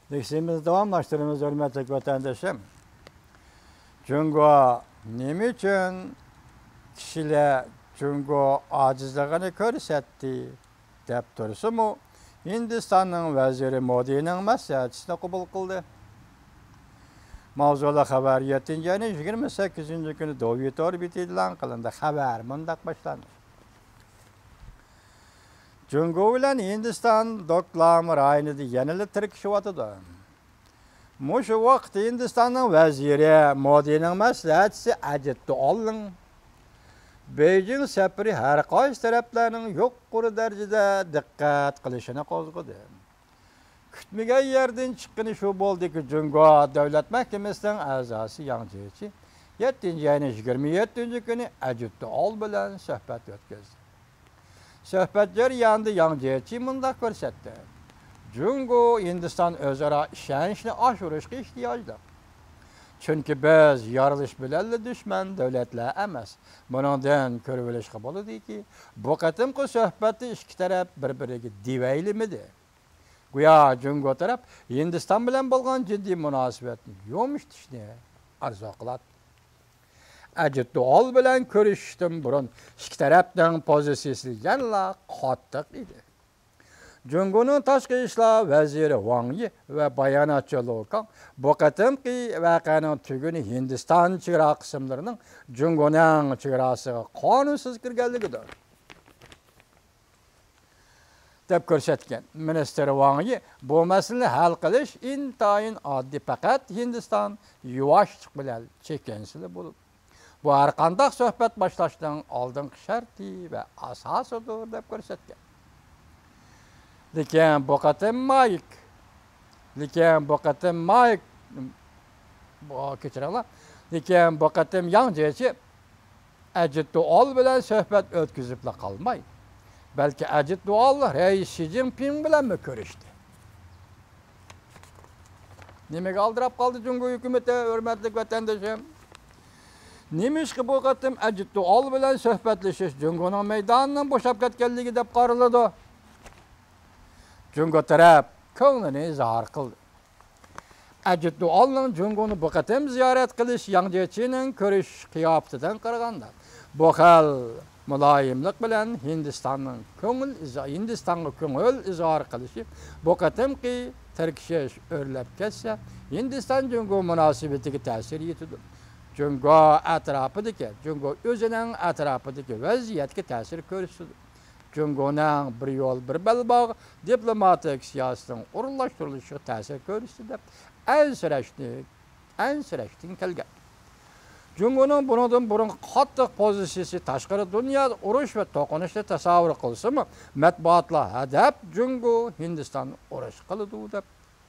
Dersimizi davamlaştırıyoruz hürmetli vatandaşım. Cungo nima uchun kishilar Cungo ojizligini ko'rsatdi deb tursa-mu, Hindistonning vaziri Modining maslahatchisini qabul qildi. Mavzuli xabar 7 ayning 28-kuni Dovyet orbiti e'lon qilindi. Xabar mundaq boshlandi. Cungo bilan Hindiston do'klam rayonida yanada tirkishyapti. Mushu vaqt Hindistonning vaziri Modining maslahatchisi Ajit Dovalning Beijing safari har qaysi taraflarning yuqori darajada diqqat qilishini qo'zg'adi. Kutmagan yerdan chiqqani shu bo'ldiki, Cungo davlat mahkamasining a'zosi Yang Jiechi 7-ayning 27-kuni Ajit Doval bilan suhbat o'tkazdi. Suhbat jarayonida Yang Jiechi mundaq ko'rsatdi. Cungo Hindiston o'zaro ishonchni oshirishga ehtiyojli. Chunki biz yorilish bilan dushman davlatlar emas. Bundan ko'rib olishga bo'ladiki, bu qatimqi suhbatda ikki taraf bir-biriga divaylimidi. Go'yo Cungo taraf Hindiston bilan bo'lgan jiddiy munosabatni yo'mishtishni arzu qiladi. Ajit Doval bilan ko'rishishdan burun ikki tarafning pozitsiyasi yanada qattiq edi. Cungoning tashqi ishlar vaziri Wang Yi va bayonotchi Lu Kang bu qatimqi voqeaning tuguni Hindiston chegara qismlarining Cungoning chegarasiga qonunsiz kirganligidir deb ko'rsatgan. Minister Wang Yi bu masalani hal qilish intayin oddiy, faqat Hindiston yuvoshlik bilan chekinishli bo'ladi. Bu har qanday suhbat boshlashdan oldingi sharti va asosidir deb ko'rsatgan. Lekin bu qatim Yang Jiechi Ajit Doval bilan suhbat o'tkazib qolmay, balki Ajit Doval rais Xi Jinping bilan ko'rishdi. Nimaga aldirab qoldi Cungo hukumati, hurmatli vatandoshim? Nimishki bu qatim Ajit Doval bilan suhbatlashish Cungoning maydonidan bo'shab ketganligi deb qaraladi. Cungo taraf ko'nglini izhor qildi. Ajit Dovalning Cungoni bu qatim ziyorat qilish Yang Jiechining ko'rish qiyofatidan qaraganda bu xil muloyimlik bilan Hindistonga ko'ngil izhor qilishi bu qatimqi tirkishish o'rlab ketsa, Hindiston Cungo munosabatiga ta'sir yetadi. Cungo o'zining atrofidagi vaziyatga ta'sir ko'rsatadi. Cungoning bir yo'l bir balbog' diplomatik siyosatning o'rinlashtirilishiga ta'sir ko'rsatdi deb ansirashdan kelgan. Cungoning bundan burun qattiq pozitsiyasi tashqari dunyoda urush va to'qinishni tasavvur qilsa-mu, matbuotlar hadab Cungo Hindiston urush qiladi deb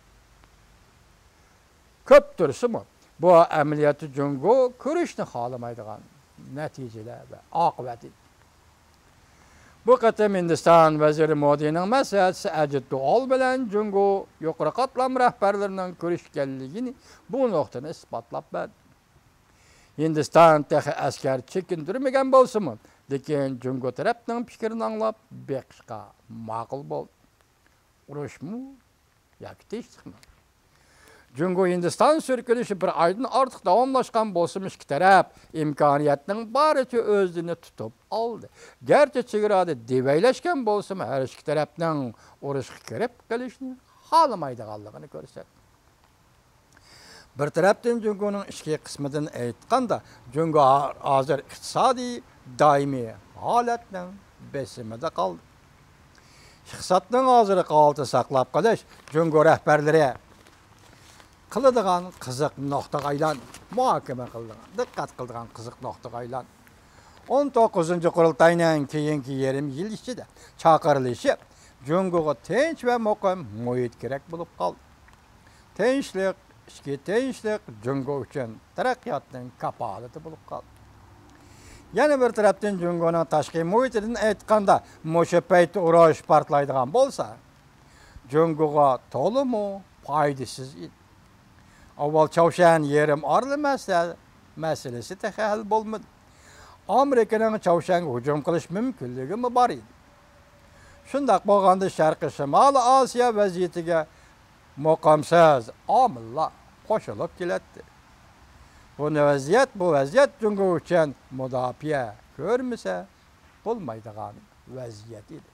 ko'p tursa-mu, bu amaliyotda Cungo ko'rishni xohlamaydigan natijalar va oqibati. Bu qatim Hindiston vaziri Modining maslahatchisi Ajit Doval bilan Cungo yuqori qatlam rahbarlarining ko'rishganligini bu nuqtani isbotlab berdi. Hindiston texi askar chekintirmagan bo'lsa-mu, lekin Cungo tarafning fikrini anglab beqishga ma'qul bo'ldi. Urushmi yoki tinchlikmi? Cungo Hindiston sürkülüşü bir aydan artıq davamlaşqan bolsa ikki taraf imkoniyatning baricha o'zini tutib oldi. Garchi chegarada devaylashgan bolsa-mu, har ikki tarafning urushga kirib qolishni xohlamaydiganligini ko'rsatdi. Bir tarafdan Cungoning ichki qismidan aytganda, Cungo hozir iqtisodiy doimiy holatning besimida qoldi. Iqtisodning hozirgi holatini saqlab qolish Cungo rahbarlari qiladigan qiziq nuqtaga aylandi. Muhokama qildigan, diqqat qildigan qiziq nuqtaga aylandi. 19-qurultaydan keyingi yarim yil ichida chaqirilishi Cungoga tinch va muqim muhit kerak bo'lib qoldi. Tinchlik, ichki tinchlik Cungo uchun taraqqiyotning kafolati bo'lib qoldi. Yana bir tarafdan Cungoning tashqi muhitidan aytganda, mushu payt urush portlaydigan bo'lsa, Cungoga to'liq foydasiz edi. Avval Çavşan yerim orli masalasi hal bo'lmadi. Amerikaning Çavşanga hujum qilish mumkinligi bor edi. Shundaq bo'lganda Sharqiy Shimoliy Osiyo vaziyatiga muqamsiz omillar qo'shilib keladi. Bu vaziyat Jungo uchun mudofaa ko'rmasa bo'lmaydigan vaziyat edi.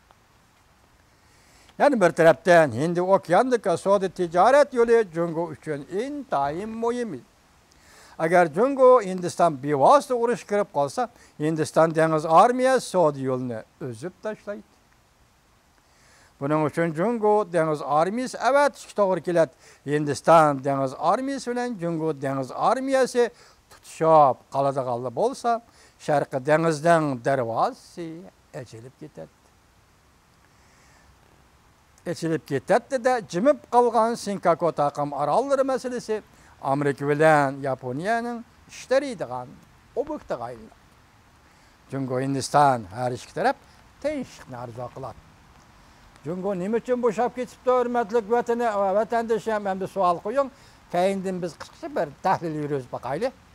Yani bir tarafdan Hindi okeandagi savdo tijorat yo'li Jungo uchun intayin muhim. Agar Jungo Hindiston bevosita urush kirib qolsa, Hindiston dengiz armiyasi savdo yo'lini o'zib tashlaydi. Buning uchun Jungo dengiz armiyasi avatishga to'g'ri keladi. Hindiston dengiz armiyasi bilan Jungo dengiz armiyasi tutishib qoladiganlar bo'lsa, Sharqiy dengizning darvozasi ochilib ketadi. Açılıp ketdi de jimib qolgan Senkaku taqim orollari masalasi Amerika bilan Yaponiyaning ishlaydigan obyektga aylanadi. Jungo Hindiston har ikki taraf tinchlikni arzu qiladi. Jungo nima uchun bo'shab ketibdi, hurmatli vatandoshlar? Endi savol qo'ying. Keyindan biz qisqacha bir tahlil yurib boqaylik.